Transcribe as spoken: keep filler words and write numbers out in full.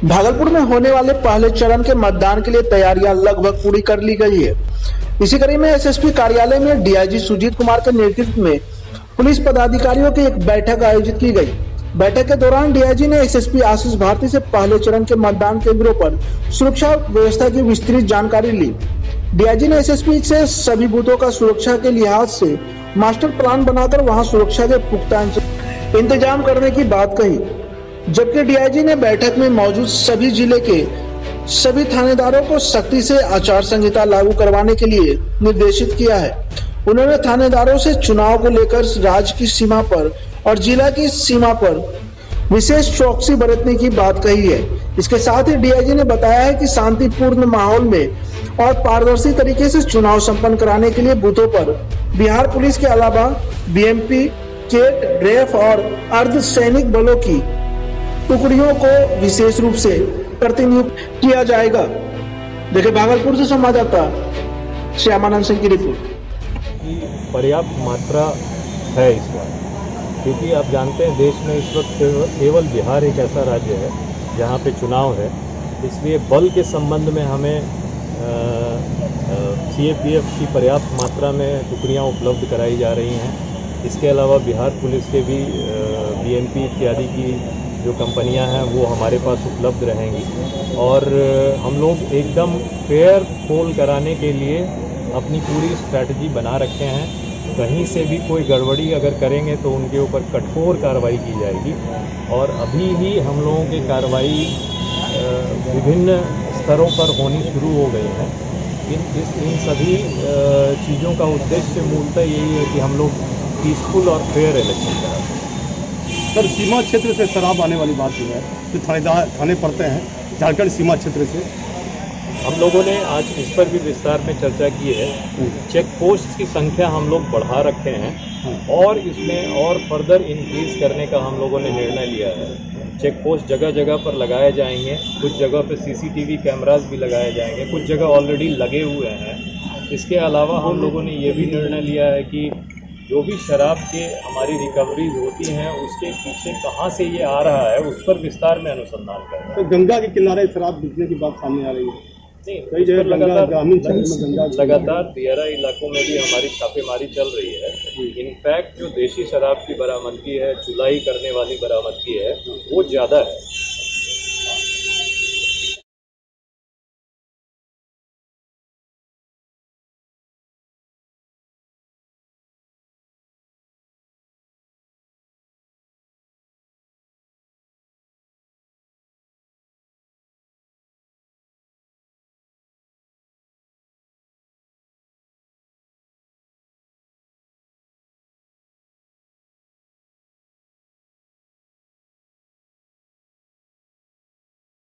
भागलपुर में होने वाले पहले चरण के मतदान के लिए तैयारियां लगभग पूरी कर ली गई है। इसी कड़ी में एसएसपी कार्यालय में डीआईजी सुजीत कुमार के नेतृत्व में पुलिस पदाधिकारियों की एक बैठक आयोजित की गई। बैठक के दौरान डीआईजी ने एसएसपी आशीष भारती से पहले चरण के मतदान केंद्रों पर सुरक्षा व्यवस्था की विस्तृत जानकारी ली। डीआईजी ने एसएसपी से सभी बूथों का सुरक्षा के लिहाज से मास्टर प्लान बनाकर वहां सुरक्षा के पुख्ता इंतजाम करने की बात कही। जबकि डीआईजी ने बैठक में मौजूद सभी जिले के सभी थानेदारों को सख्ती से आचार संहिता लागू करवाने के लिए निर्देशित किया है। उन्होंने थानेदारों से चुनाव को लेकर राज्य की सीमा पर और जिला की सीमा पर विशेष चौकसी बरतने की बात कही है। इसके साथ ही डीआईजी ने बताया है कि शांतिपूर्ण माहौल में और पारदर्शी तरीके से चुनाव संपन्न कराने के लिए बूथों पर बिहार पुलिस के अलावा बीएमपी, केट, रेफ और अर्धसैनिक बलों की टुकड़ियों को विशेष रूप से प्रतिनियुक्त किया जाएगा। देखिए, भागलपुर से संवाददाता श्यामानंद सिंह की रिपोर्ट। पर्याप्त मात्रा है इस बार, क्योंकि आप जानते हैं देश में इस वक्त केवल बिहार एक ऐसा राज्य है जहां पे चुनाव है। इसलिए बल के संबंध में हमें सीएपीएफ की पर्याप्त मात्रा में टुकड़ियां उपलब्ध कराई जा रही हैं। इसके अलावा बिहार पुलिस के भी बीएमपी इत्यादि की जो कंपनियां हैं वो हमारे पास उपलब्ध रहेंगी और हम लोग एकदम फेयर पोल कराने के लिए अपनी पूरी स्ट्रैटेजी बना रखे हैं। कहीं से भी कोई गड़बड़ी अगर करेंगे तो उनके ऊपर कठोर कार्रवाई की जाएगी और अभी ही हम लोगों की कार्रवाई विभिन्न स्तरों पर होनी शुरू हो गई है। इन इस इन सभी चीज़ों का उद्देश्य मूलतः यही है कि हम लोग पीसफुल और फेयर इलेक्शन कराएं। सर, सीमा क्षेत्र से शराब आने वाली बात जो है, जो थानेदार थाने पड़ते हैं झारखंड सीमा क्षेत्र से, हम लोगों ने आज इस पर भी विस्तार में चर्चा की है। चेक पोस्ट की संख्या हम लोग बढ़ा रखे हैं और इसमें और फर्दर इंक्रीज करने का हम लोगों ने निर्णय लिया है। चेक पोस्ट जगह जगह पर लगाए जाएंगे, कुछ जगह पर सीसीटीवी कैमरास भी लगाए जाएंगे, कुछ जगह ऑलरेडी लगे हुए हैं। इसके अलावा हम लोगों ने ये भी निर्णय लिया है कि जो भी शराब के हमारी रिकवरीज होती हैं उसके पीछे कहाँ से ये आ रहा है उस पर विस्तार में अनुसंधान करें। तो गंगा के किनारे शराब बिकने की बात सामने आ रही है। नहीं, कई जगह लगातार लगातार दियारा इलाकों में भी हमारी छापेमारी चल रही है। इनफैक्ट जो देशी शराब की बरामदगी है, चुलाई करने वाली बरामदगी है, वो ज़्यादा है।